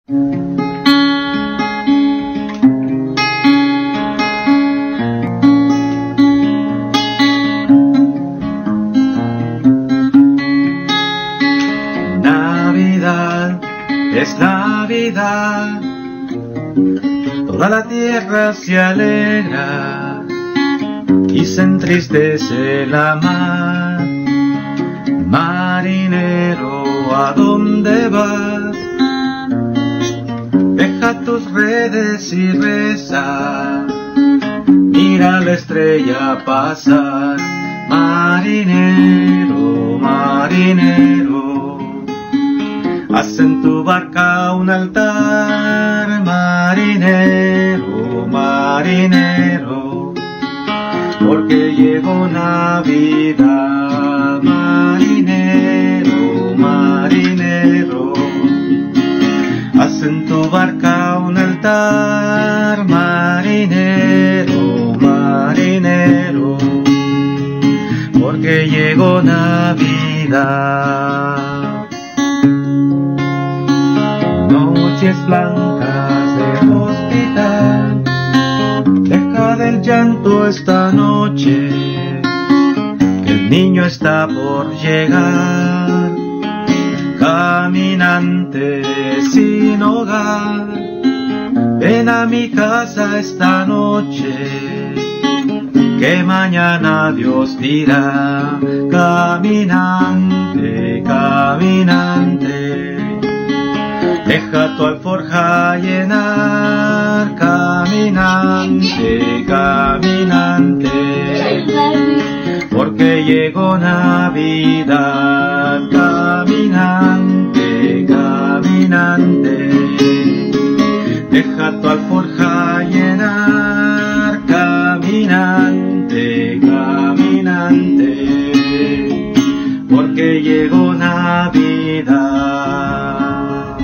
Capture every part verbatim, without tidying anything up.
Navidad es Navidad, toda la tierra se alegra y se entristece la mar. Marinero, ¿a dónde vas? Deja tus redes y reza, mira la estrella pasar. Marinero, marinero, haz en tu barca un altar. Marinero, marinero, porque llegó Navidad. Marinero, marinero, haz en tu barca un altar. Marinero, marinero, porque llegó Navidad. Noches blancas de hospital, deja del llanto esta noche, que el niño está por llegar. Caminante sin hogar, ven a mi casa esta noche, que mañana Dios dirá. Caminante, caminante, deja tu alforja llenar. Caminante, caminante, porque llegó Navidad. Caminante, caminante, deja tu alforja llenar. Caminante, caminante, porque llegó Navidad.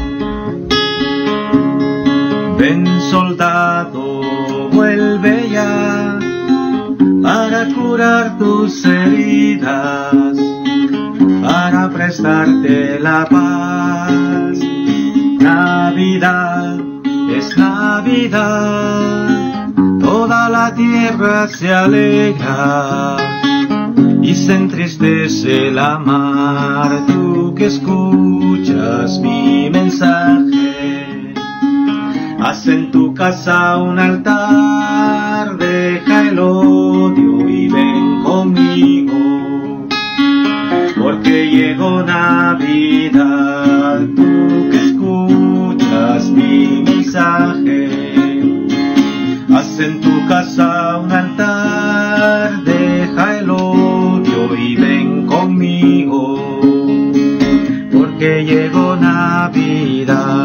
Ven, soldado, vuelve ya para curar tus heridas, para prestarte la paz. Navidad es Navidad, toda la tierra se alegra y se entristece la mar. Tú que escuchas mi mensaje, haz en tu casa un altar. Deja el odio y ven conmigo, porque llegó Navidad. Tú que escuchas mi mensaje, haz en tu casa un altar. Deja el odio y ven conmigo, porque llegó Navidad.